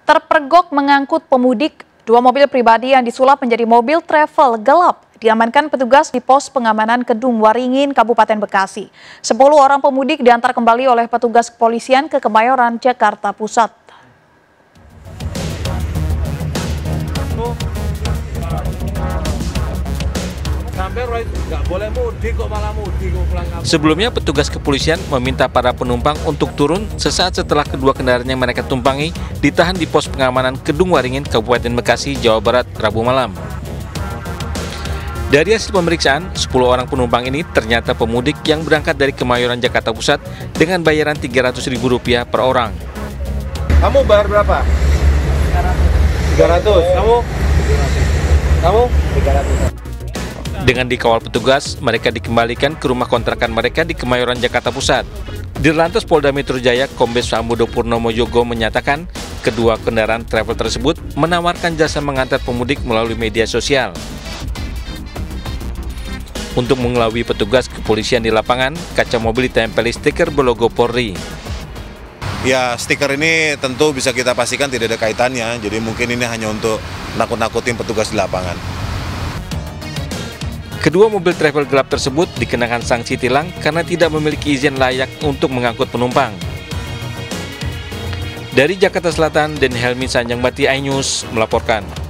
terpergok mengangkut pemudik. Dua mobil pribadi yang disulap menjadi mobil travel gelap diamankan petugas di pos pengamanan Kedung Waringin, Kabupaten Bekasi. 10 orang pemudik diantar kembali oleh petugas kepolisian ke Kemayoran, Jakarta Pusat. Sebelumnya, petugas kepolisian meminta para penumpang untuk turun sesaat setelah kedua kendaraan yang mereka tumpangi ditahan di pos pengamanan Kedung Waringin, Kabupaten Bekasi, Jawa Barat, Rabu malam. Dari hasil pemeriksaan, 10 orang penumpang ini ternyata pemudik yang berangkat dari Kemayoran, Jakarta Pusat dengan bayaran Rp300.000 per orang. Kamu bayar berapa? 300. Kamu? 300. Dengan dikawal petugas, mereka dikembalikan ke rumah kontrakan mereka di Kemayoran, Jakarta Pusat. Dirlantas Polda Metro Jaya, Kombes Sambodo Purnomo Yogo menyatakan kedua kendaraan travel tersebut menawarkan jasa mengantar pemudik melalui media sosial. Untuk mengelabui petugas kepolisian di lapangan, kaca mobil ditempeli stiker berlogo Polri. Ya, stiker ini tentu bisa kita pastikan tidak ada kaitannya, jadi mungkin ini hanya untuk nakut-nakutin petugas di lapangan. Kedua mobil travel gelap tersebut dikenakan sanksi tilang karena tidak memiliki izin layak untuk mengangkut penumpang. Dari Jakarta Selatan, Den Helmi Sanjangbati, iNews melaporkan.